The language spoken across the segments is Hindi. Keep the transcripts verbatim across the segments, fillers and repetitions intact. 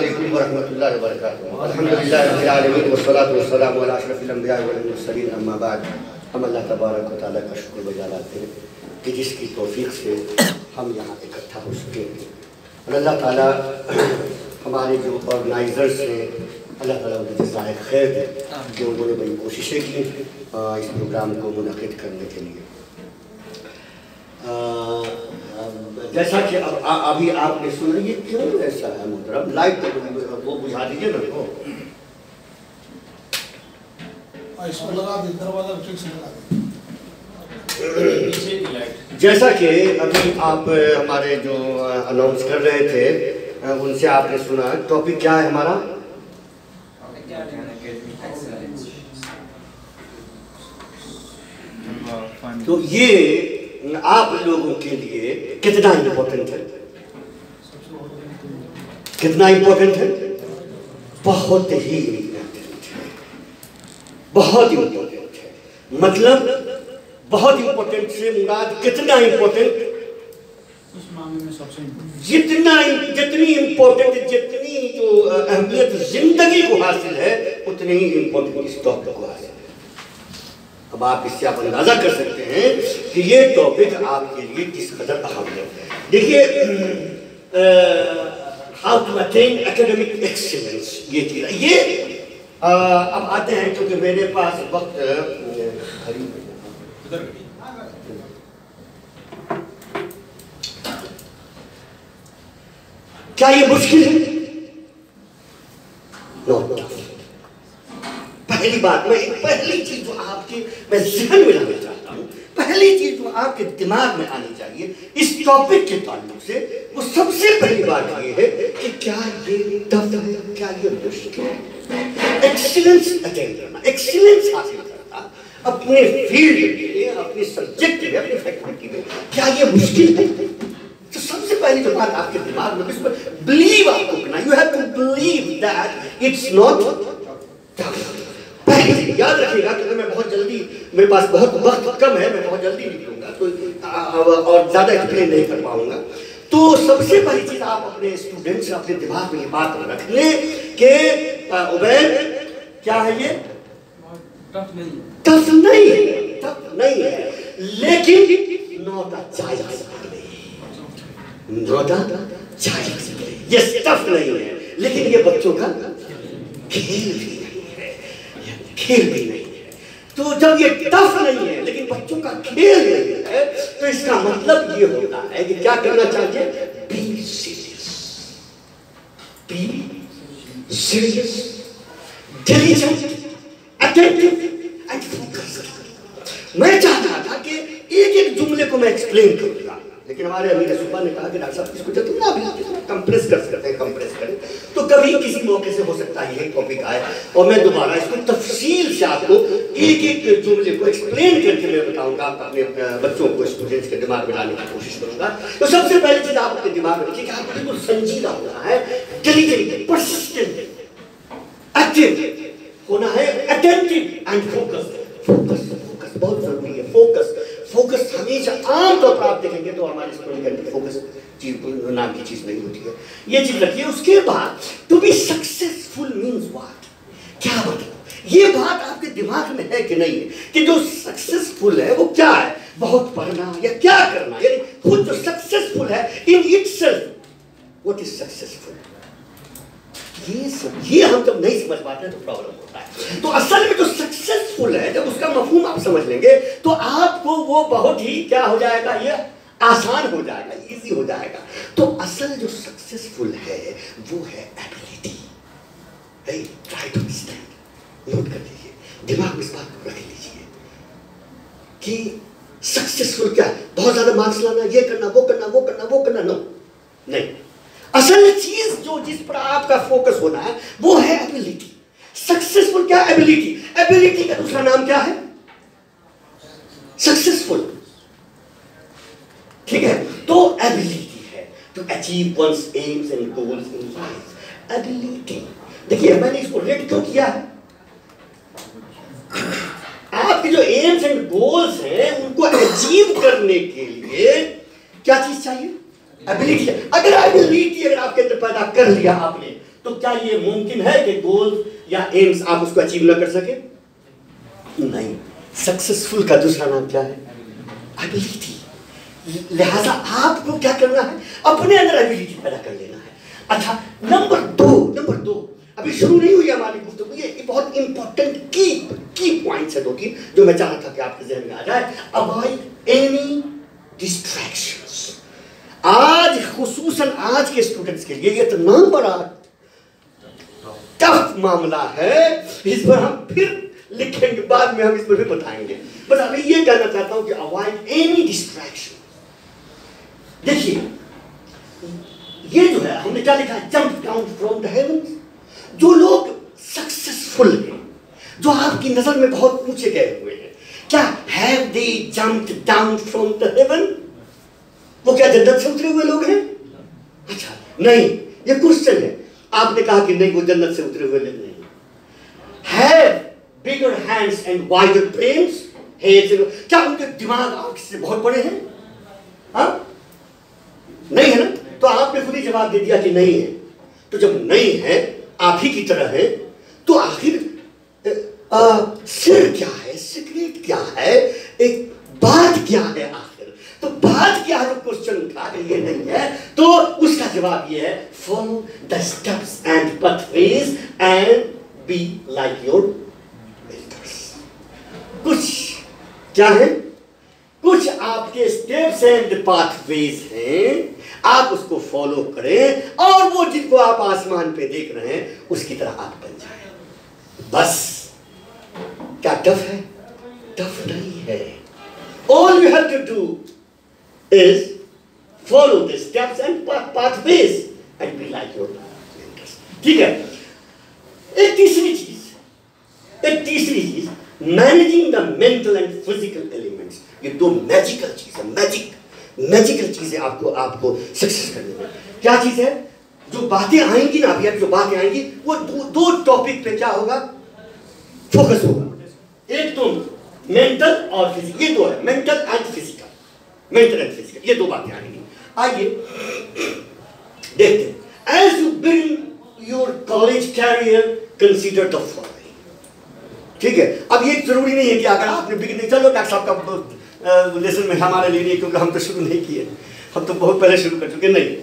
अलैकुम व रहमतुल्लाहि व बरकातुहू। अल्हम्दुलिल्लाहि रब्बिल आलमीन वस्सलातु वस्सलामु अला अशरफिल अंबिया वल मुरसलीन अम्मा बाद। हम अल्लाह तबारक व तआला का शुक्र बजा लाते हैं कि जिसकी तौफीक से हम यहाँ इकट्ठा हो सके। और अल्लाह ताला हमारे जो ऑर्गेनाइजर्स हैं, अल्लाह ताला उन्हें जज़ाए खैर दे कि उन्होंने बड़ी कोशिशें की इस प्रोग्राम को मुनक़िद करने के लिए। जैसा कि अब आ, अभी आपने सुना, ये क्यों ऐसा है मोहतरम? लाइट तो वो बुझा दीजिए ना को। इसको लगा दे, दरवाजा ठीक से लगा दे। जैसा कि अभी आप हमारे जो अनाउंस कर रहे थे उनसे आपने सुना, टॉपिक क्या है हमारा? तो ये आप लोगों के लिए कितना इम्पोर्टेंट है? कितना इम्पोर्टेंट है? बहुत ही इम्पोर्टेंट है, बहुत इम्पोर्टेंट है। मतलब बहुत इम्पोर्टेंट से मुराद कितना इम्पोर्टेंट? इस मामले में सबसे जितना जितनी इम्पोर्टेंट, जितनी जो अहमियत जिंदगी को हासिल है, उतनी ही इम्पोर्टेंट इस टॉपिक को हासिल है। अब आप इससे आप अंदाजा कर सकते हैं कि ये टॉपिक आपके लिए किस कदर अहम है। देखिए, how to attain academic excellence, ये चीज ये आ, अब आते हैं क्योंकि मेरे पास वक्त क्या ये मुश्किल है? नो। पहली बात, मैं पहली चीज जो आपके मैं ज़हन में लाना चाहता हूँ, पहली चीज जो आपके दिमाग में आनी चाहिए इस टॉपिक के ताल्लुक से, वो सबसे पहली बात ये है कि क्या ये टफ है, क्या ये मुश्किल है? एक्सीलेंस अटेन करना, एक्सीलेंस हासिल करना अपने फील्ड में, अपने सब्जेक्ट में, अपनी फैकल्टी में, क्या ये मुश्किल है? तो सबसे पहली जो बात आपके दिमाग में, इस पर बिलीव आपको करना, you have to believe that it's not tough. पहले याद रखिएगा कि मैं बहुत जल्दी, मेरे पास बहुत वक्त कम है, मैं बहुत जल्दी निकलूंगा तो और ज़्यादा एक्सप्लेन नहीं कर पाऊंगा। तो सबसे पहली चीज़ आप अपने स्टूडेंट्स अपने दिमाग में ये बात रख लें कि उबैद, क्या है ये? टफ नहीं, टफ नहीं है, टफ नहीं है, लेकिन not a child's play, not a child's play. Yes, tough नहीं है, लेकिन ये बच्चों का खेल भी खेल भी नहीं है। तो जब ये टफ नहीं है लेकिन बच्चों का खेल नहीं है, तो इसका मतलब ये होता है कि क्या करना चाहिए? Be serious, be serious, diligent, attentive and focused. मैं चाहता था कि एक एक जुमले को मैं एक्सप्लेन करूंगा, लेकिन हमारे अमीर सुबह ने कहा कि डॉक्टर साहब इसको जितना भी कंप्रेस कर सकते हैं कंप्रेस करें। तो कभी किसी मौके से हो सकता है ये टॉपिक आए और मैं दोबारा इसको तफसील से आपको एक एक जुमले को एक्सप्लेन करके मैं बताऊंगा, अपने बच्चों को, स्टूडेंट्स के दिमाग में लाने की कोशिश करूंगा। तो सबसे पहली चीज आप अपने दिमाग में रखिए कि आपको बिल्कुल संजीदा होना है, डिलिजेंट, पर्सिस्टेंट, एक्टिव होना है, attentive and focused. Focus focus बहुत जरूरी है। फोकस फोकस हमेशा आमतौर पर आप देखेंगे तो हमारे स्कूल के अंदर फोकस चीज नाम की चीज नहीं होती है, ये चीज रखिए। उसके बाद to be successful means what, क्या मतलब? ये बात आपके दिमाग में है कि नहीं है कि जो सक्सेसफुल है वो क्या है? बहुत पढ़ना या क्या करना? यानी खुद जो सक्सेसफुल है in itself, what is successful? ये सब ये हम जब नहीं समझ पाते हैं तो प्रॉब्लम होता है। तो असल में जो सक्सेसफुल है, जब उसका मफहूम आप समझ लेंगे तो आपको वो बहुत ही क्या हो जाएगा? ये आसान हो जाएगा, इजी हो जाएगा। तो असल जो सक्सेसफुल है वो है ability. Try to understand, note कर लीजिए, दिमाग में इस बात को रख लीजिए कि सक्सेसफुल क्या है? बहुत ज्यादा मार्क्स लाना, ये करना, वो करना, वो करना, वो करना, नो, नहीं। असल चीज जो जिस पर आपका फोकस होना है वो है एबिलिटी। सक्सेसफुल क्या? एबिलिटी। एबिलिटी का दूसरा नाम क्या है? सक्सेसफुल। ठीक है, तो एबिलिटी है to achieve one's aims and goals in life. Ability, देखिए मैंने इसको रेड क्यों किया है? आपके जो एम्स एंड गोल्स हैं उनको अचीव करने के लिए क्या चीज चाहिए? एबिलिटी। अगर एबिलिटी अगर आपके अंदर पैदा कर लिया आपने तो क्या ये मुमकिन है कि गोल या एम्स आप उसको अचीव ना कर सके? नहीं। सक्सेसफुल का दूसरा नाम क्या है? एबिलिटी। लिहाजा आपको क्या करना है? अपने अंदर एबिलिटी पैदा कर लेना है। अच्छा, नंबर दो नंबर दो अभी शुरू नहीं हुई हमारी गुफ्तगू, ये बहुत इंपॉर्टेंट की की पॉइंट्स है दो तीन जो मैं चाहता था कि आपके जहन में आ जाए। Avoid any distractions. आज खुसूसन आज के स्टूडेंट्स के लिए ये इतना बड़ा टफ मामला है, इस पर हम फिर लिखेंगे, बाद में हम इस पर भी बताएंगे। बस अभी ये कहना चाहता हूं कि अवॉइड एनी डिस्ट्रैक्शन। देखिए ये जो है हमने क्या लिखा है? Jump down from the heavens. जो लोग सक्सेसफुल हैं, जो आपकी नजर में बहुत ऊंचे गए हुए हैं, क्या have they jumped down from the heaven? वो क्या जन्नत से उतरे हुए लोग हैं? अच्छा नहीं, ये क्वेश्चन है। आपने कहा कि नहीं वो जन्नत से उतरे हुए लोग नहीं। Have bigger hands and wider brains? क्या उनके दिमाग आपसे बहुत बड़े हैं? हाँ नहीं है ना? तो आपने खुद ही जवाब दे दिया कि नहीं है। तो जब नहीं है, आप ही की तरह है, तो आखिर सिर क्या है, सीक्रेट क्या है, एक बात क्या है आखिर? तो बात क्या है? क्वेश्चन उठा के ये नहीं है, तो उसका जवाब ये है, follow the steps and pathways and be like your mentors. कुछ क्या है? कुछ आपके स्टेप्स एंड पाथवेज हैं, आप उसको फॉलो करें और वो जिनको आप आसमान पे देख रहे हैं उसकी तरह आप बन जाएं। बस। क्या टफ है? टफ नहीं है। All you have to do is follow the steps and pathways and be like your mentors. ठीक है। एक तीसरी चीज एक तीसरी चीज managing the mental and physical elements. ये दो मैजिकल चीज है, मैजिक मैजिकल चीजें आपको आपको सक्सेस करने में। क्या चीज है? जो बातें आएंगी ना अभी, जो बातें आएंगी वो दो, दो टॉपिक पे क्या होगा? फोकस होगा। एक तो मेंटल और फिजिकल, ये दो है, mental and physical. Mental and physical ये दो बातें आएंगी। आइए देखते हैं। As you begin your college career consider the following. ठीक है। अब ये जरूरी नहीं है कि अगर आपने बिगिन, चलो डॉक्टर साहब का लेसन में हमारे लिए नहीं, क्योंकि हम तो शुरू नहीं किए, हम तो बहुत पहले शुरू कर चुके। नहीं,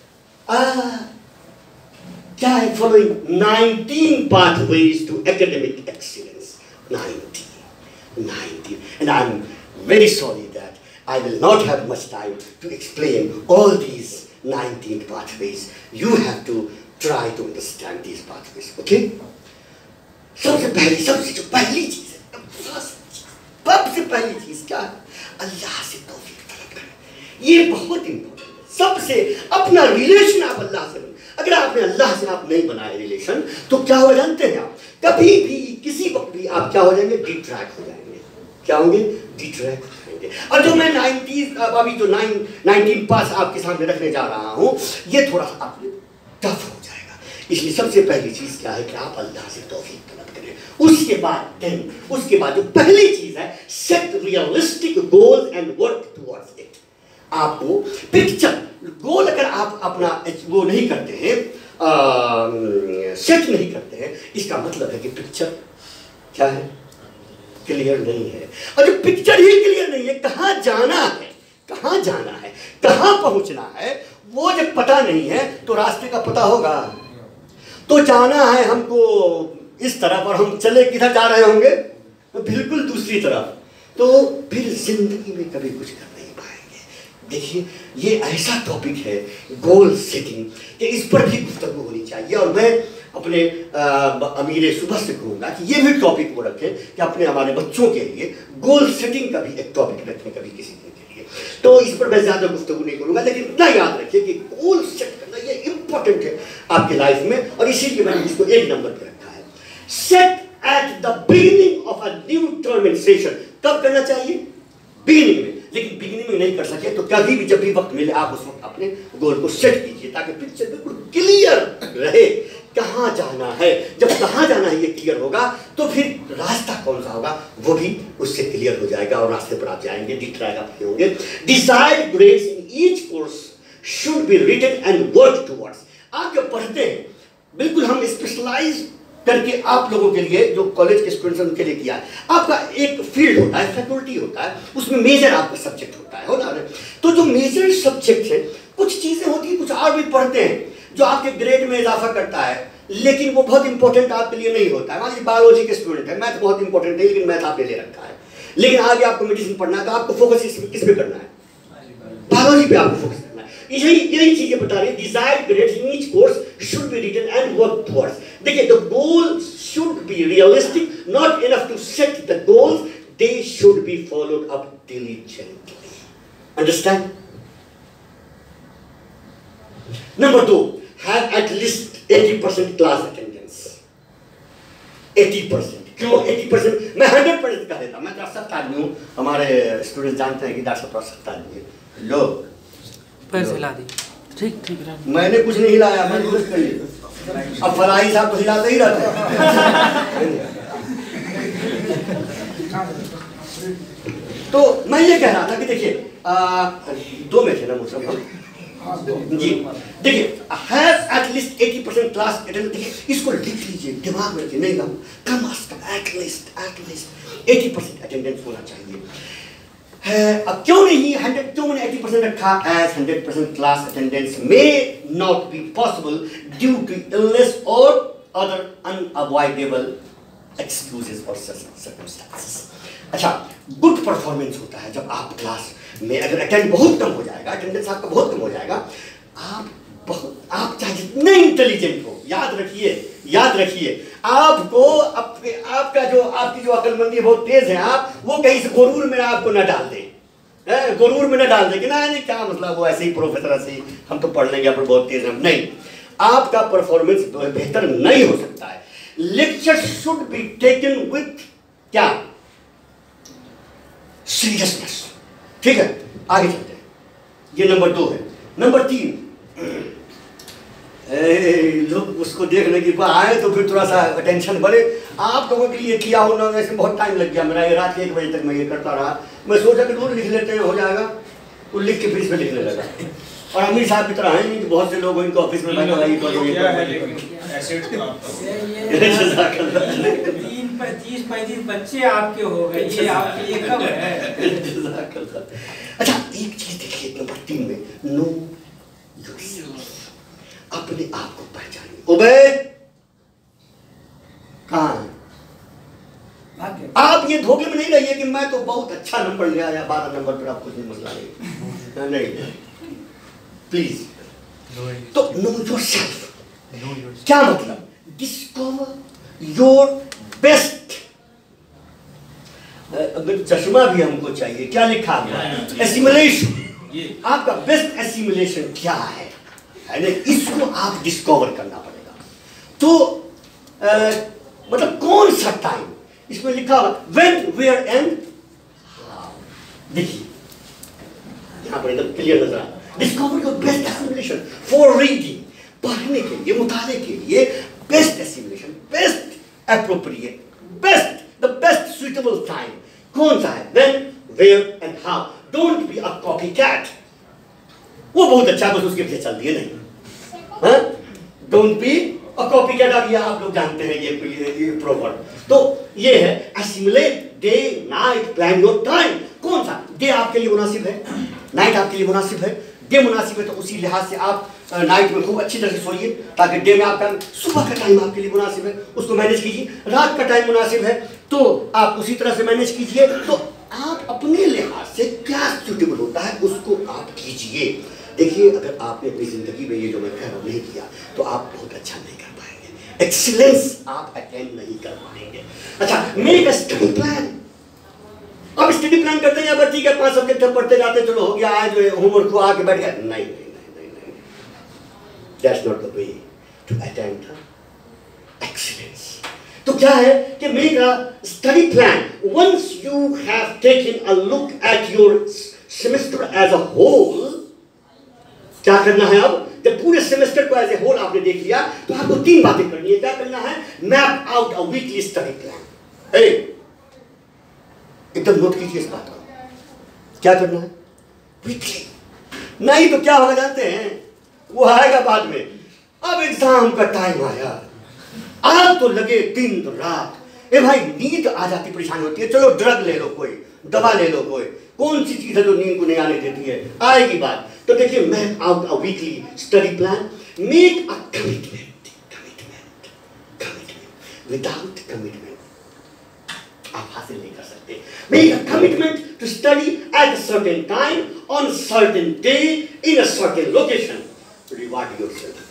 क्या है? Following nineteen pathways to academic excellence. nineteen nineteen and I'm very sorry that I will not have much time to explain all these nineteen pathways. You have to try to understand these pathways. Okay? सबसे पहली सबसे जो पहली चीज है, सबसे पहली चीज क्या है? अल्लाह से तौफीक तलब करें। ये बहुत इंपॉर्टेंट है। सबसे अपना रिलेशन आप अल्लाह से बना। अगर आपने अल्लाह से आप नहीं बनाए रिलेशन, तो क्या हो जानते हैं आप? कभी भी किसी वक्त भी आप क्या हो जाएंगे? डिट्रैक्ट हो जाएंगे। क्या होंगे? डिट्रैक्ट हो जाएंगे। और जो मैं नाइनटीज अभी जो नाइन नाइनटीन पास आपके सामने रखने जा रहा हूँ, ये थोड़ा सा आपके टफ हो जाएगा। इसलिए सबसे पहली चीज क्या है कि आप अल्लाह से तौफीक तलब करें। उसके बाद देन उसके बाद जो पहली चीज है, set realistic goals and work towards it. आपको पिक्चर गोल अगर आप अपना वो नहीं करते हैं, सेट नहीं करते हैं, इसका मतलब है कि पिक्चर क्या है? क्लियर नहीं है। और जो पिक्चर ही क्लियर नहीं है, कहाँ जाना है, कहाँ जाना है, कहाँ पहुंचना है, वो जब पता नहीं है तो रास्ते का पता होगा। तो जाना है हमको इस तरफ और हम चले किधर जा रहे होंगे? तो बिल्कुल दूसरी तरफ। तो फिर जिंदगी में कभी कुछ कर नहीं पाएंगे। देखिए ये ऐसा टॉपिक है गोल सेटिंग कि इस पर भी गुफ्तगू होनी चाहिए। और मैं अपने अमीर सुबह से कहूँगा कि ये भी टॉपिक वो रखें कि अपने हमारे बच्चों के लिए गोल सेटिंग का भी एक टॉपिक रखें कभी किसी दिन के लिए। तो इस पर मैं ज़्यादा गुफ्तगू नहीं करूँगा, लेकिन इतना याद रखिए कि गोल सेट करना ये इंपॉर्टेंट है आपके लाइफ में। और इसीलिए मैंने इसको एक नंबर पर रखा है। Set at the beginning of a new term and session. कब करना चाहिए? बिगिनिंग में। लेकिन बिगिनिंग में नहीं कर सके तो कभी भी जब भी वक्त मिले आप उस वक्त अपने गोल को सेट कीजिए, ताकि पिक्चर बिल्कुल क्लियर रहे कहाँ जाना है। जब कहाँ जाना है ये क्लियर होगा तो फिर रास्ता कौन सा होगा वो भी उससे क्लियर हो जाएगा और रास्ते पर आप जाएंगे, डिट्रैक्ट आप नहीं होंगे। Desired grades in each course should be written and work towards. आप जब पढ़ते हैं बिल्कुल हम स्पेशलाइज करके आप लोगों के लिए, जो कॉलेज के स्टूडेंट्स उनके लिए किया है। आपका एक फील्ड होता है, फैकल्टी होता है, उसमें मेजर आपका सब्जेक्ट होता है, हो ना। तो जो मेजर सब्जेक्ट है, कुछ चीजें होती हैं, कुछ और भी पढ़ते हैं जो आपके ग्रेड में इजाफा करता है, लेकिन वो बहुत इंपॉर्टेंट आपके लिए नहीं होता है। मान लीजिए बायोलॉजी के स्टूडेंट है, मैथ बहुत इंपॉर्टेंट है, लेकिन मैथ आपने ले रखा है, लेकिन आगे आपको मेडिसिन पढ़ना है, तो आपको फोकस किस पे करना है? बायोलॉजी पे आपको फोकस करना है। यही यही चीजें बता रही है। Desired grades in each course should be written and work towards. देखिए, the goal should be realistic, not enough to set the goals, they should be followed up diligently. Understand? Number दो, have at least eighty percent class attendance. eighty percent क्यों eighty percent? मैं one hundred percent का देता, मैं तो सख्त आदमी हूँ, हमारे स्टूडेंट जानते हैं कि डॉक्टर साहब सख्त आदमी है। लोग पैसे हिला दी, ठीक ठीक। मैंने कुछ नहीं हिलाया, मैंने कुछ कही। अब फलाही साहब तो हिलाते ही रहते हैं। तो मैं ये कह रहा था कि देखिए, दो में थे ना मुझसे जी। देखिए, have at least eighty percent class attendance. देखिए, इसको लिख लीजिए, दिमाग में रखिए, नहीं ना, कम अज कम at least at least eighty percent attendance होना चाहिए। है अब क्यों नहीं हंड्रेड, क्यों मैंने eighty percent रखा? as one hundred percent class attendance may not be possible due to illness or other unavoidable excuses or circumstances. अच्छा, गुड परफॉर्मेंस होता है जब आप क्लास में अगर अटेंड बहुत कम हो जाएगा, अटेंडेंस आपका बहुत कम हो जाएगा, आप बहुत, आप चाहे जितने इंटेलिजेंट हो, याद रखिए, याद रखिए, आपको आपके आपका जो आपकी जो अकलमंदी बहुत तेज है, आप वो कहीं से गुरूर में आपको न डाल दे, गुरूर में न डाल दे कि ना नहीं क्या मतलब, वो ऐसे ही प्रोफेसर ऐसे ही हम तो पढ़ लेंगे, पर बहुत तेज हम नहीं। आपका परफॉर्मेंस बेहतर नहीं हो सकता है। Lecture should be taken with क्या? सीरियसनेस। ठीक है, आगे चलते हैं। ये नंबर दो है। नंबर तीन, लोग उसको देखने की आए तो फिर थोड़ा सा अटेंशन बढ़े। आप लोगों के लिए किया हो ना, वैसे बहुत टाइम लग गया मेरा, ये रात के एक बजे तक मैं ये करता रहा। मैं सोचा कि रोज लिख लेते हैं, हो जाएगा, वो लिख के फिर इसमें लिखने लगा। और अमीर साहब की तरह है नहीं कि बहुत से लोग इनको ऑफिस में बैठा हुआ पच्चीस पैंतीस बच्चे आपके हो गए, ये आपके लिए कब है? अच्छा, एक चीज देखिए नंबर तीन में, नो योरसेल्फ, अपने आप को पहचानिए। उबैद कहाँ है? आप ये धोखे में नहीं रहिए कि मैं तो बहुत अच्छा नंबर ले आया, बारह नंबर पर आप कुछ नहीं, मसला नहीं, नहीं प्लीज। तो नो योरसेल्फ क्या मतलब? Discover your best. अगर चश्मा भी हमको चाहिए, क्या लिखा है? एसिमुलेशन। आपका बेस्ट एसिमुलेशन क्या है, है ना? इसको आप डिस्कवर करना पड़ेगा। तो आ, मतलब कौन सा टाइम, इसमें लिखा होगा व्हेन, वेयर एंड हाउ। देखिए यहां पर एकदम क्लियर नजर आ रहा है। Discover your best assimilation for reading, पढ़ने के लिए, मुताले के लिए best assimilation, best appropriate, best, the best suitable time कौन सा है? When, where and how. Don't be a copy cat. वो बहुत अच्छा, बस उसके पीछे चल दिए नहीं। Don't be a copy cat. अब ये आप लोग जानते हैं ये ये, ये प्रोवर्ब। तो ये है assimilate day night, plan your time. कौन सा डे आपके लिए मुनासिब है, नाइट आपके लिए मुनासिब है? डे मुनासिब है तो उसी लिहाज से आप नाइट में खूब अच्छी तरह से सोइए, ताकि डे में आपका सुबह का टाइम आपके लिए मुनासिब है, उसको मैनेज कीजिए। रात का टाइम मुनासिब है तो आप उसी तरह से मैनेज कीजिए। तो आप अपने लिहाज से क्या सूटेबल होता है उसको आप कीजिए। देखिए, अगर आपने अपनी जिंदगी में ये जो मैं कह रहा हूँ नहीं किया तो आप बहुत अच्छा नहीं कर पाएंगे, एक्सीलेंस आप अटेन नहीं कर पाएंगे। अच्छा, मेक अ स्टडी प्लान। अब स्टडी प्लान करते हैं, बच्ची के पांच सब्जेक्ट हम पढ़ते जाते, चलो हो गया, आज होमवर्क को आके बैठ गया। नहीं नहीं नहीं नहीं नहीं, that's not the way to attain the excellence. तो क्या है कि make a study plan. Once you have taken a look at your semester as a whole, क्या करना है? अब जब पूरे सेमेस्टर को एज ए होल आपने देख लिया तो आपको तीन बातें करनी है। क्या करना है? Map out a weekly study plan. एकदम नोट कीजिए इस बात को। क्या करना है? वीकली। नहीं तो क्या होगा जानते हैं? वो आएगा बाद में। अब एग्जाम का टाइम आया, आज तो लगे दिन तो रात, ए भाई नींद आ जाती, परेशानी होती है, चलो ड्रग ले लो, कोई दवा ले लो, कोई कौन सी चीज है जो नींद को नहीं आने देती है, आएगी बात। तो देखिए map out a weekly study plan, make a commitment, commitment commitment without commitment आप हासिल नहीं कर सकते। Make a commitment to study at a certain time on certain day in a certain location, reward yourself,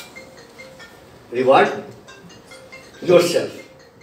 reward yourself.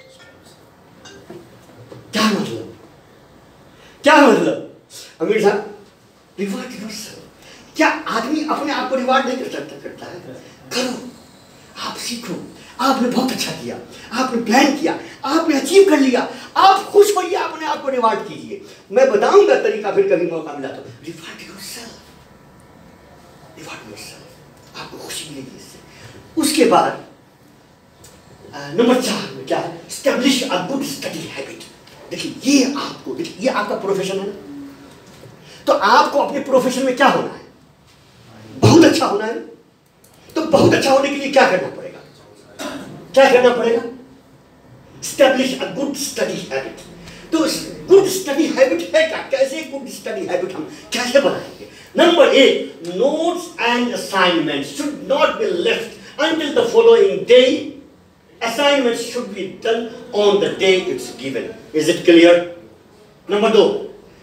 क्या मतलब, क्या मतलब अमीर साहब, रिवार्ड योरसेल्फ। क्या आदमी अपने आप को रिवार्ड नहीं कर सकता? करता है। करो, आप सीखो, आपने बहुत अच्छा किया, आपने प्लान किया, आपने अचीव कर लिया, आप खुश होइए, अपने आप को रिवार्ड कीजिए। मैं बताऊंगा तरीका, फिर कभी मौका मिला तो। रिवार्ड योरसेल्फ, रिवार्ड योरसेल्फ, आपको खुशी मिलेगी इससे। उसके बाद नंबर चार में क्या है, establish a good study habit. देखिए ये आपको, देखिए ये आपका प्रोफेशन है ना, तो आपको अपने प्रोफेशन में क्या होना है, बहुत अच्छा होना है। तो बहुत अच्छा होने के लिए क्या करना पड़ेगा, क्या करना पड़ेगा, establish a good study habit. तो गुड स्टडी हैबिट है क्या, कैसे गुड स्टडी हैबिट हम कैसे बनाएंगे? Number eight, notes and assignment should not be left until the following day. Assignments should be done on the day it's given. Is it clear? Number two,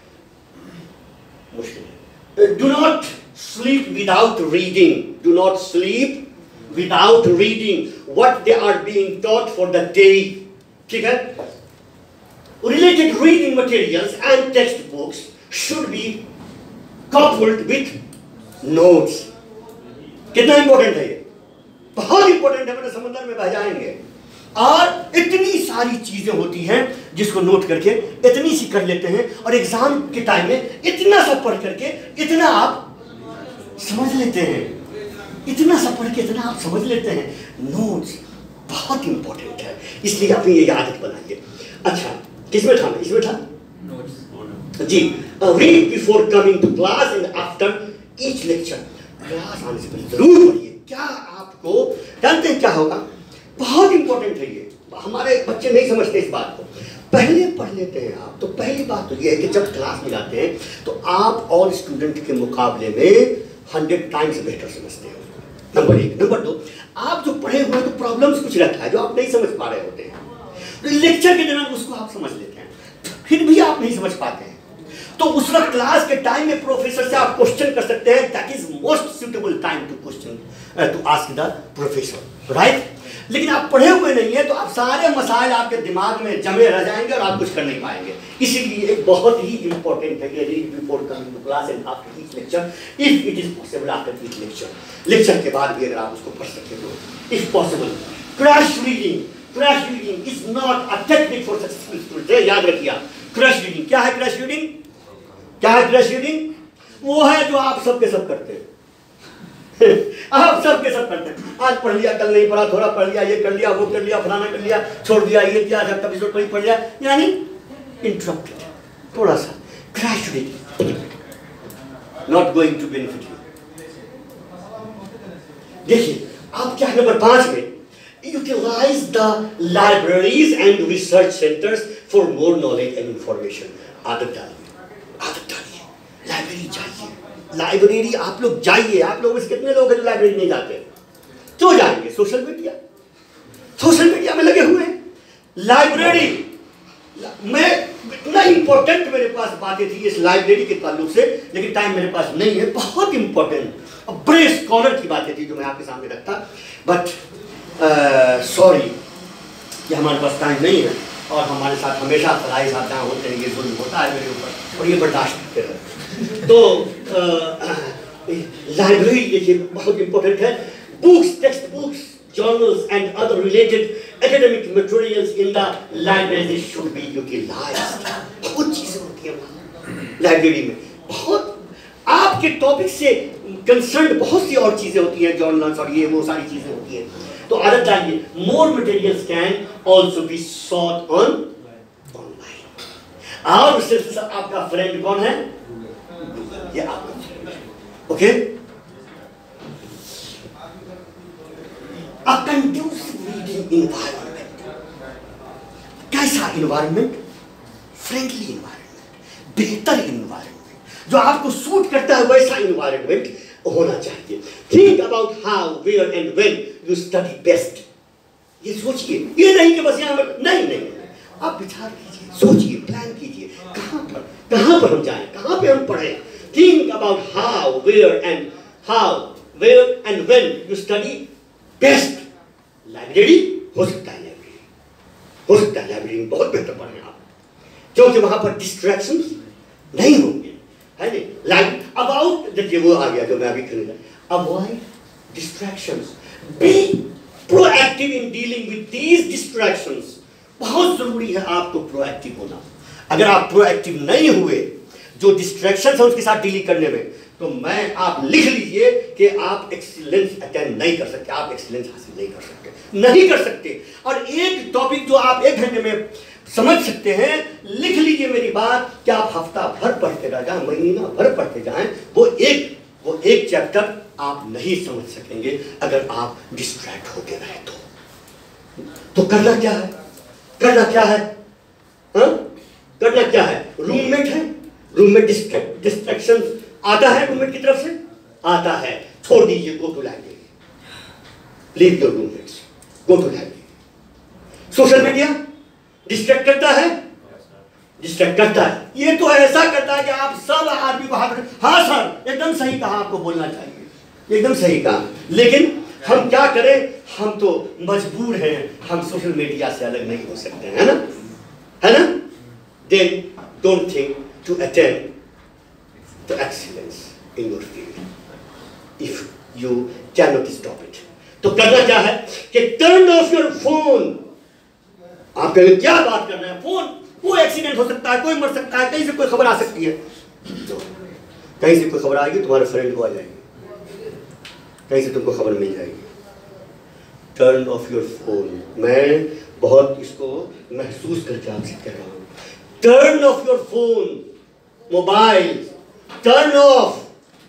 do not sleep without reading. Do not sleep without reading what they are being taught for the day. ठीक है? Related reading materials and textbooks should be coupled with notes. कितना important है ये? बहुत इंपॉर्टेंट है, वरना समंदर में बह जाएंगे। और इतनी सारी चीजें होती हैं जिसको नोट करके इतनी सी कर लेते हैं, और एग्जाम के टाइम में इतना सा पढ़ करके इतना आप समझ लेते हैं, इतना सा पढ़ के इतना आप समझ लेते हैं। नोट्स बहुत इंपॉर्टेंट है, इसलिए अपनी ये आदत बनाइए। अच्छा, किसमें था, इसमें था नोट्स जी। Read before coming to class and after each lecture. Class आने से पहले जरूर पढ़िए। क्या आपको जानते हैं क्या होगा, बहुत इंपॉर्टेंट है ये, हमारे बच्चे नहीं समझते इस बात को, पहले पढ़ लेते हैं आप। तो पहली बात तो ये है कि जब क्लास में जाते हैं तो आप और स्टूडेंट के मुकाबले में हंड्रेड टाइम्स बेहतर समझते हैं, नंबर एक। नंबर दो, आप जो पढ़े हुए तो प्रॉब्लम्स कुछ रहता है जो आप नहीं समझ पा रहे होते हैं, तो लेक्चर के दौरान उसको आप समझ लेते हैं, फिर भी आप नहीं समझ पाते हैं, तो उस वक्त क्लास के टाइम में प्रोफेसर से आप क्वेश्चन कर सकते हैं। That is most suitable time to question to ask the professor, right. लेकिन आप पढ़े हुए नहीं है तो आप सारे मसाइल आपके दिमाग में जमे रह जाएंगे और आप कुछ कर नहीं पाएंगे। इसीलिए एक बहुत ही इंपॉर्टेंट है कि read before coming to class and after each lecture, if it is possible after each lecture. Lecture के बाद भी अगर आप उसको पढ़ सकते हो, if possible. Crash reading, crash reading is not a technique for successful student. याद रखिए, क्रैश रीडिंग क्या है? क्रैश रीडिंग क्या है? क्रैश रीडिंग वो है जो आप सब के सब करते हैं आप सब के सब करते हैं। आज पढ़ लिया, कल नहीं पढ़ा, थोड़ा पढ़ लिया, ये कर लिया, वो कर लिया, फलाना कर लिया, छोड़ दिया, ये किया, जब तक एपिसोड पढ़ लिया, यानी इंटरप्टेड, थोड़ा सा crash reading, not going to benefit you. देखिए आप क्या, नंबर पांच में, utilise the libraries and research centres for more knowledge and information. आदत डालिए, आदत डालिए, लाइब्रेरी जाइए, लाइब्रेरी आप लोग जाइए। आप लोग में से कितने लोग हैं जो लाइब्रेरी नहीं जाते? क्यों जाएंगे? सोशल मीडिया, सोशल मीडिया में लगे हुए हैं। लाइब्रेरी मैं इतना इंपॉर्टेंट मेरे पास बातें थी इस लाइब्रेरी के ताल्लुक से, लेकिन टाइम मेरे पास नहीं है। बहुत इंपॉर्टेंट और बड़े स्कॉलर की बातें थी जो मैं आपके सामने रखता, बट सॉरी कि हमारे पास टाइम नहीं है, और हमारे साथ हमेशा फलाई साथ जहाँ होते हैं ये जुल्म होता है मेरे ऊपर, और ये बर्दाश्त करते हैं। तो लाइब्रेरी देखिए बहुत इंपॉर्टेंट है। Books, text books, journals and other related academic materials in the library should be utilised. बहुत चीजें होती हैं लाइब्रेरी में, बहुत आपके टॉपिक से कंसर्न बहुत सी और चीजें होती हैं, जर्नल्स और ये वो सारी चीजें होती हैं। तो आदत डालिए, more materials can also be sought on online. और सिर्फ आपका फ्रेंड कौन है? ये आपका फ्रेंड है। Okay, a conducive reading environment. कैसा इन्वायरमेंट? फ्रेंडली इन्वायरमेंट, बेहतर इन्वायरमेंट, जो आपको सूट करता है वैसा इन्वायरमेंट होना चाहिए। Think about how, where and when you study best. ये सोचिए, ये नहीं कि बस यहाँ पर नहीं नहीं आप विचार कीजिए, सोचिए, प्लान कीजिए, कहाँ पर कहाँ पर हम जाएं, कहाँ पे हम पढ़ें। Think about how, where and how where and when you study best. Library हो सकता है, लाइब्रेरी हो सकता है, लाइब्रेरी में बहुत बेहतर पढ़ें आप, क्योंकि वहां पर डिस्ट्रैक्शंस नहीं होंगे, है नहीं। लाइक अबाउट, देखिए वो आ गया जो मैं अभी कहने लगा, avoid distractions, be proactive in dealing with these distractions. बहुत जरूरी है आपको प्रोएक्टिव होना। अगर आप प्रोएक्टिव नहीं हुए जो डिस्ट्रैक्शंस है उसके साथ डीलिंग करने में, तो मैं आप लिख लीजिए कि आप एक्सीलेंस अटेन नहीं कर सकते, आप एक्सीलेंस हासिल नहीं कर सकते, नहीं कर सकते। और एक टॉपिक जो आप एक घंटे में समझ सकते हैं, लिख लीजिए मेरी बात, कि आप हफ्ता भर पढ़ते रह जाएं, महीना भर पढ़ते जाएं, वो एक वो एक चैप्टर आप नहीं समझ सकेंगे अगर आप डिस्ट्रैक्ट होके रहे तो। तो करना क्या है? करना क्या है? हाँ? करना क्या है? रूममेट है, रूममेट डिस्ट्रैक्ट डिस्ट्रैक्शन आता है, रूममेट की तरफ से आता है, छोड़ दीजिए, go to library, leave your roommates, go to library. Social media distract करता है, डिस्ट्रैक्ट करता है, ये तो ऐसा करता है कि आप सब आदमी को हाथ, हाँ सर एकदम सही कहा, आपको बोलना चाहिए, एकदम सही कहा, लेकिन हम क्या करें, हम तो मजबूर हैं, हम सोशल मीडिया से अलग नहीं हो सकते, है ना, है ना। Then don't think to attain the excellence in your field if you can not stop it. तो करना क्या है कि टर्न ऑफ योर फोन। आप कहेंगे क्या बात कर रहे हैं, फोन, वो एक्सीडेंट हो सकता है, कोई मर सकता है, कहीं से कोई खबर आ सकती है, कहीं से कोई खबर आएगी, तुम्हारे फ्रेंड को आ जाएगी, कहीं से तुमको खबर मिल जाएगी। टर्न ऑफ योर फोन, मैं बहुत इसको महसूस करके आपसे कह रहा हूं, turn off your phone, mobile turn off,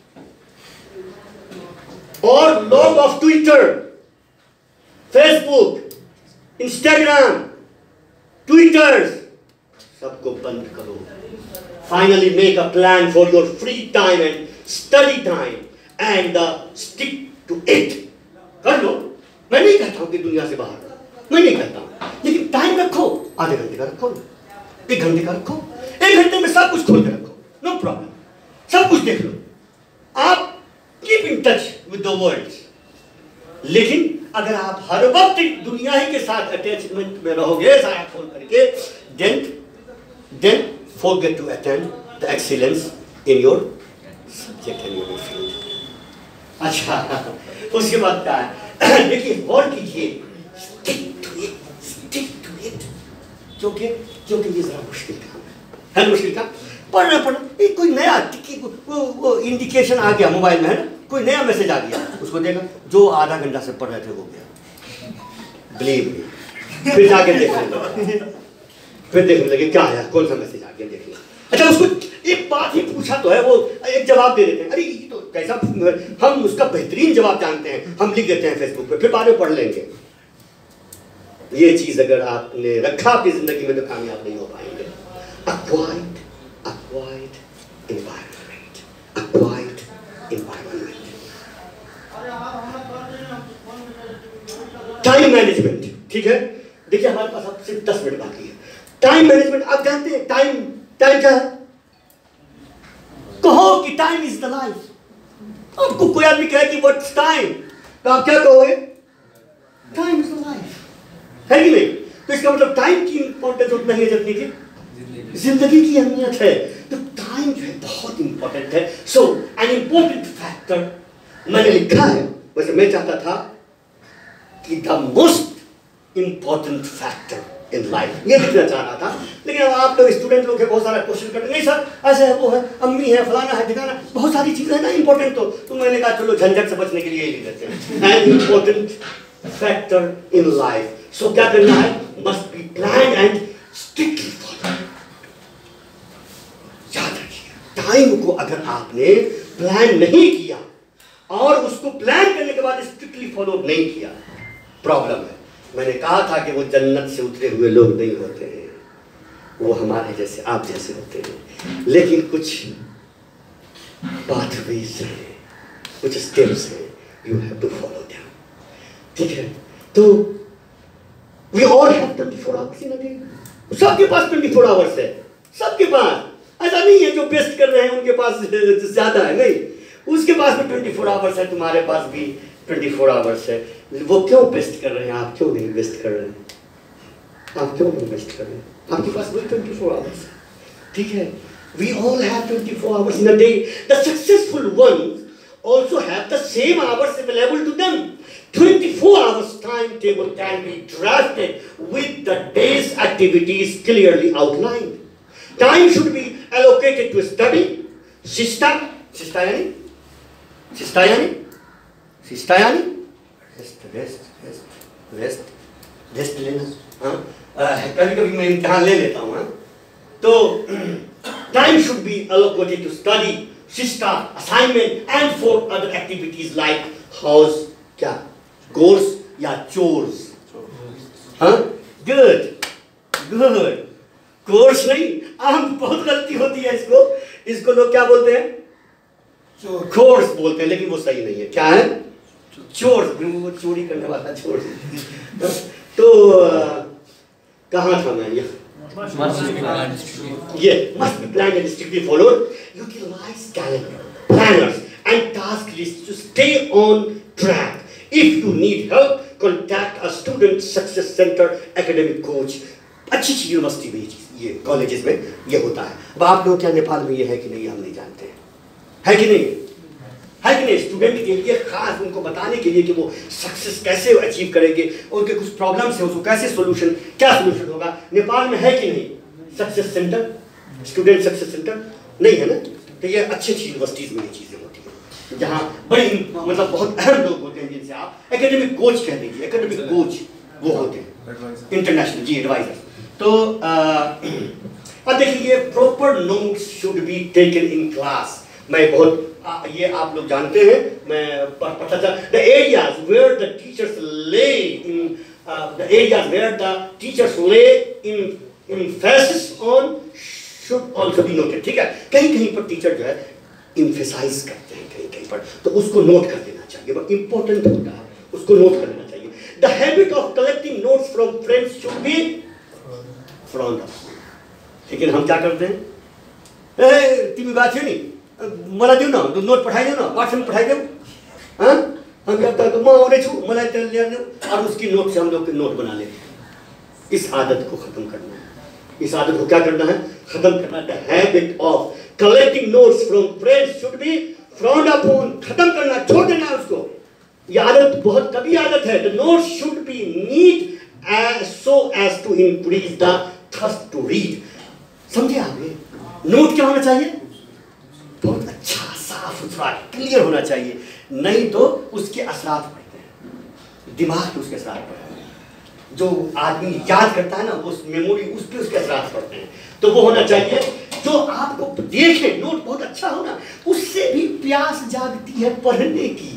और log off Twitter, Facebook, Instagram, twitters, सबको बंद करो। Finally make a plan for your free time and study time and stick to it. कर लो, मैं नहीं कहता हूं कि दुनिया से बाहर रहो, मैं नहीं कहता हूं, लेकिन टाइम रखो, आधे घंटे का रखो, एक घंटे का रखो, एक घंटे में सब कुछ खोल के रखो, नो प्रॉब्लम, सब कुछ देख लो, आप keep in touch with the world. लेकिन अगर आप हर वक्त दुनिया ही के साथ अटैचमेंट में रहोगे सारा खोल करके, then then forget to attain the excellence in your subject and your field। अच्छा, उसके बाद क्या है, देखिए गौर कीजिए, stick to it, stick to it, क्योंकि क्योंकि ये जरा मुश्किल काम है, है मुश्किल काम। पढ़ना पढ़ना, एक कोई नया वो वो इंडिकेशन आ गया मोबाइल में, है ना, कोई नया मैसेज आ गया, उसको देखा, जो आधा घंटा से पढ़ रहे थे वो गया, बिलीव मी, फिर जाके देखने लगे, फिर देखने लगे क्या आया, कौन सा मैसेज आ गया, देखना। अच्छा, उसको एक बात ही पूछा तो है, वो एक जवाब दे देते हैं, अरे ये तो कैसा, हम उसका बेहतरीन जवाब जानते हैं, हम लिख देते हैं फेसबुक पे, फिर बाद में पढ़ लेंगे। ये चीज अगर आपने रखा अपनी जिंदगी में तो कामयाब नहीं हो पाएंगे। A quiet a quiet environment, a quiet environment. Time management, ठीक है, देखिए हमारे पास अब सिर्फ दस मिनट बाकी है। टाइम मैनेजमेंट, आप जानते हैं टाइम, टाइम क्या है? कहो कि टाइम इज द लाइफ। आपको कोई आदमी कहे कि व्हाट्स टाइम, तो आप क्या कहोगे? टाइम इज द लाइफ, है कि नहीं? तो इसका मतलब टाइम की इंपॉर्टेंस उतना ही है जितनी की जिंदगी की अहमियत है। तो टाइम जो है बहुत इंपॉर्टेंट है। सो एन इंपॉर्टेंट फैक्टर मैंने लिखा है, वैसे मैं चाहता था कि the most important factor in life, ये लिखना चाह रहा था, लेकिन अब आप लोग स्टूडेंट लोग बहुत सारा क्वेश्चन करते नहीं सर ऐसे है, वो है, अम्मी है, फलाना है, ठिकाना, बहुत सारी चीजें हैं ना इंपॉर्टेंट। तो तो मैंने कहा चलो झंझट से बचने के लिए ये लिख देते हैं, an important factor in life. So क्या करना है? Must be plan and strictly follow. याद रखिए, टाइम को अगर आपने प्लान नहीं किया और उसको प्लान करने के बाद स्ट्रिक्टली फॉलो नहीं किया प्रॉब्लम है। मैंने कहा था कि वो जन्नत से उतरे हुए लोग नहीं होते हैं, वो हमारे जैसे आप जैसे होते हैं, लेकिन कुछ पाथवेज हैं, कुछ स्टेप्स हैं, you have to follow them. ठीक है, तो we all have twenty four hours in a day. सबके पास ट्वेंटी फोर आवर्स है, सबके पास। ऐसा नहीं है जो बेस्ट कर रहे हैं उनके पास ज्यादा है, नहीं, उसके पास भी ट्वेंटी फोर आवर्स है, तुम्हारे पास भी ट्वेंटी फोर आवर्स है। वो क्यों बेस्ट कर रहे हैं, आप क्यों नहीं बेस्ट कर रहे हैं? आप क्यों नहीं बेस्ट कर रहे हैं? आपके पास भी ट्वेंटी फोर आवर्स है। ठीक है, we all have twenty four hours in a day. The successful ones also have the same hours available to them. twenty-four hours timetable can be drafted with the day's activities clearly outlined. Time should be allocated to study, shista, shista yani, shista yani, shista yani, rest, rest, rest, rest, rest लेना। हाँ, कभी कभी मैं इम्तिहान ले लेता हूँ। हाँ, तो time should be allocated to study, shista, assignment, and for other activities like house, क्या, course या chores। हाँ, good, good, course नहीं, आम बहुत गलती होती है इसको, इसको लोग क्या बोलते हैं? course बोलते हैं, लेकिन वो सही नहीं है। क्या है? chores, वो चोरी करने वाला chores। तो कहाँ था मैं? ये Yeah, must be planned and strictly followed. Utilize calendar, planners, and task lists to stay on track. If you need help, contact a student success center, academic coach. अच्छी चीज यूनिवर्सिटी में ये कॉलेजेस में ये होता है। अब आप लोग क्या नेपाल में ये है कि नहीं हम नहीं जानते हैं, है कि नहीं? है कि नहीं? स्टूडेंट के लिए खास उनको बताने के लिए कि वो सक्सेस कैसे अचीव करेंगे, उनके कुछ प्रॉब्लम्स है उसको कैसे सोल्यूशन, क्या सोल्यूशन होगा। नेपाल में है कि नहीं success centre, student success centre? नहीं है ना। तो ये अच्छी अच्छी यूनिवर्सिटीज में ये चीजें होती हैं, जहाँ बड़ी मतलब बहुत अहम लोग होते हैं जिनसे आप एकेडमिक कोच कह दीजिए, एकेडमिक कोच वो होते हैं इंटरनेशनल, जी एडवाइजर। तो अब देखिए, proper notes should be taken in class. मैं बहुत आ, ये आप लोग जानते हैं, मैं पता था the areas where the teachers lay in the areas where the teachers lay in emphasis on should also be noted। ठीक है, कहीं कहीं पर टीचर जो है emphasize करते हैं कहीं कहीं पर, तो उसको नोट कर देना चाहिए, वो important होता है, उसको नोट कर लेना चाहिए। The habit of collecting notes from friends should be frowned upon। लेकिन हम क्या करते हैं? ए तुम्हें बात है नहीं, मला देऊ ना, तो नोट पढ़ाई दो ना, व्हाट्सएप पढ़ाई दो। हाँ, हम क्या करते हैं? मैं और छू मला ले लो, और उसकी नोट से हम लोग नोट बना लेते हैं। इस आदत को खत्म करना है, इस आदत को क्या करना है? खत्म करना है। The habit of collecting notes from friends should be frowned upon। खत्म करना, छोड़ देना उसको। ये आदत बहुत कभी आदत है। The notes should be neat as so as to increase the thirst to read। समझे आपने? नोट क्या होना चाहिए? बहुत अच्छा, साफ सुथरा, क्लियर होना चाहिए, नहीं तो उसके असरात पड़ते हैं, दिमाग के उसके असरात पड़ते हैं। जो आदमी याद करता है ना, वो मेमोरी उस पे उसके असरात पड़ते हैं। तो वो होना चाहिए जो आपको देखे, नोट बहुत अच्छा हो ना, उससे भी प्यास जागती है पढ़ने की।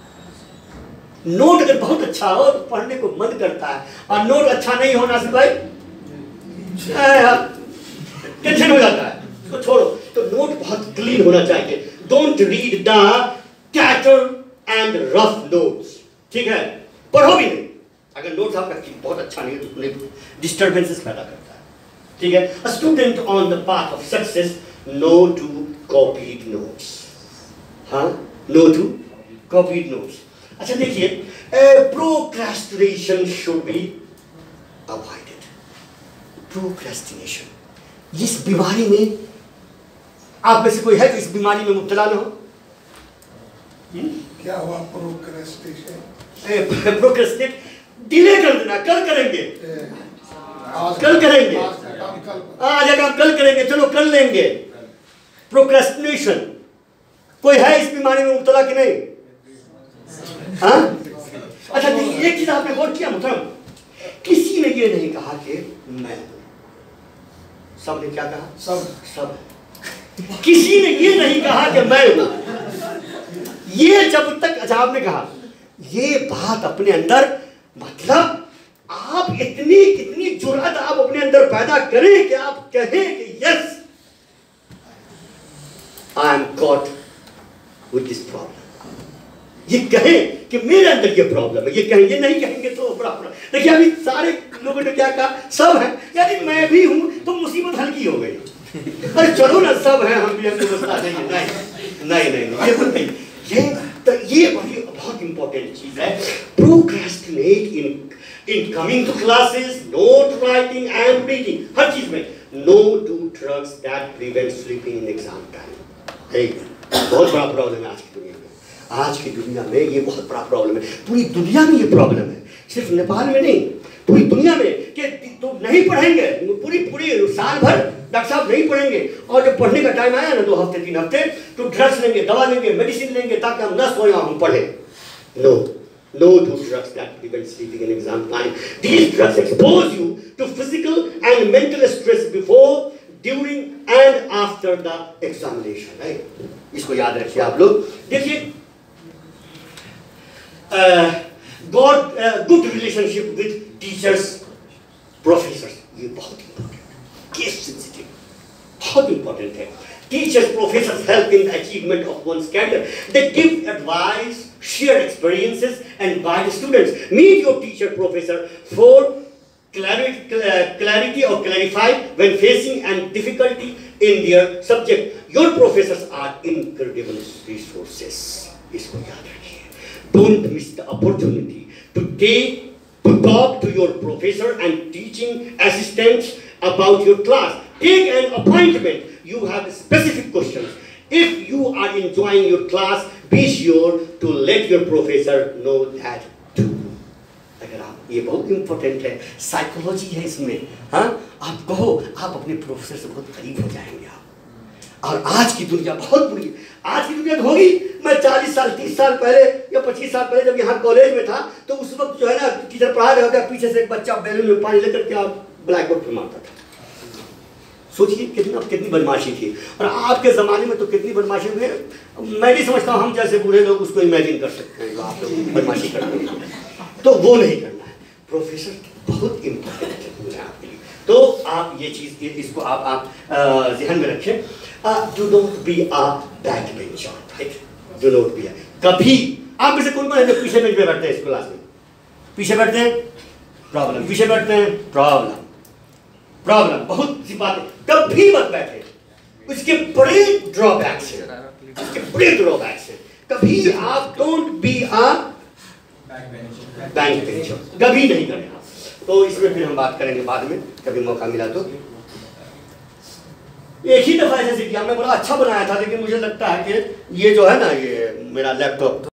नोट अगर बहुत अच्छा हो तो पढ़ने को मन करता है, और नोट अच्छा नहीं होना से भाई टेंशन हो जाता है, उसको छोड़ो। तो नोट बहुत क्लीन होना चाहिए। Don't read the tatter and rough notes. ठीक है, पढ़ो भी नहीं अगर नोट्स आपका बहुत अच्छा नहीं तो डिस्टर्बेंसेस पैदा करता है। ठीक है, a student on the path of success no to copied notes. हाँ, नो टू कॉपीड नोट्स। अच्छा देखिए, procrastination should be avoided. Procrastination, इस बीमारी में आप में से कोई है कि इस बीमारी में मुब्तला ना हो? क्या हुआ प्रोक्रेस्टिनेशन? प्रोक्रेस्टिनेट, डिले कर देना, कल करेंगे, कल करेंगे, आज अगर हम कल करेंगे, चलो कल लेंगे। प्रोक्रेस्टिनेशन, कोई है इस बीमारी में मुब्तला कि नहीं? हाँ, अच्छा देखिए, एक चीज आपने गौर किया मुहतरम, किसी ने ये नहीं कहा कि मैं, सब ने क्या कहा? सब सब किसी ने ये नहीं कहा कि मैं हूं। ये जब तक, अच्छा आपने कहा ये बात अपने अंदर मतलब आप इतनी इतनी जुर्रत आप अपने अंदर पैदा करें कि आप कहें कि yes I am caught with this problem, ये कहें कि मेरे अंदर ये प्रॉब्लम है, ये कहें, ये नहीं कहेंगे तो बड़ा प्रॉब्लम। देखिए अभी सारे लोगों ने क्या कहा, सब है, यानी मैं भी हूं तो मुसीबत हल्की हो गई। अरे चलो ना, सब है, हम भी हमको बता देंगे। नहीं नहीं नहीं ये तो नहीं, ये तो ये बड़ी बहुत इंपॉर्टेंट चीज है। Procrastinate in in coming to classes, note writing and reading, हर चीज में। No to drugs that prevent sleeping in exam time. एक बहुत बड़ा प्रॉब्लम है आज की दुनिया में। आज की दुनिया में ये बहुत बड़ा प्रॉब्लम है, पूरी दुनिया में ये प्रॉब्लम है, सिर्फ नेपाल में नहीं, पूरी दुनिया में। कि तो नहीं पढ़ेंगे पूरी पूरी साल भर, डॉक्टर साहब नहीं पढ़ेंगे, और जब पढ़ने का टाइम आया ना दो हफ्ते तीन हफ्ते तो ड्रग्स लेंगे, दवा लेंगे, मेडिसिन लेंगे ताकि हम न सोए हम पढ़े। No no to drugs that prevent sleeping in exam time. These drugs expose you to physical and mental stress before, during and after the examination. Right, इसको याद रखिए आप लोग। देखिए god good relationship with teachers professors, ये बहुत इंपॉर्टेंट, केस सेंसिटिव, बहुत इंपॉर्टेंट है। Teachers professors help in the achievement of one's career. They give advice, share experiences and guide students. Meet your teacher professor for clarity, clarity or clarify when facing and difficulty in their subject. Your professors are incredible resources. इसको याद रखिए। Don't miss the opportunity to take to talk to your professor and teaching assistants about your class. Take an appointment. You have specific questions. If you are enjoying your class, be sure to let your professor know that too. अगर आप, ये बहुत इंपॉर्टेंट है, साइकोलॉजी है इसमें। हाँ, आप कहो, आप अपने प्रोफेसर से बहुत करीब हो जाएंगे आप। और आज की दुनिया बहुत बुरी है। आज की दुनिया होगी, मैं चालीस साल तीस साल पहले या पच्चीस साल पहले जब यहाँ कॉलेज में था तो उस वक्त जो है ना टीचर पढ़ा रहे होता, पीछे से एक बच्चा बैलून में पानी लेकर के आप ब्लैक बोर्ड पर मारता था। सोचिए कितना कितनी बदमाशी थी। और आपके ज़माने में तो कितनी बदमाशी हुई, मैं नहीं समझता हम जैसे बूढ़े लोग उसको इमेजिन कर सकते हैं आप लोग बदमाशी करते हैं, तो वो नहीं करना है। प्रोफेसर बहुत इम्पोर्टेंट है आपके लिए, तो आप ये चीज़ इसको आप आप ध्यान में रखें। Do not be a back bencher, right, do not be. कभी आप में से कौन कौन है जो पीछे बेंच पे बैठते हैं इस क्लास में? पीछे बैठते हैं, प्रॉब्लम। पीछे बैठते हैं, प्रॉब्लम प्रॉब्लम बहुत सी बात है, कभी मत बैठे। उसके बड़े ड्रॉबैक्स हैं, उसके बड़े ड्रॉबैक्स हैं। कभी आप don't be a bank bencher, कभी नहीं करें आप। तो इसमें फिर हम बात करेंगे बाद में, कभी मौका मिला तो। एक ही दफा ऐसे किया, हमने बड़ा अच्छा बनाया था, लेकिन मुझे लगता है कि ये जो है ना, ये मेरा लैपटॉप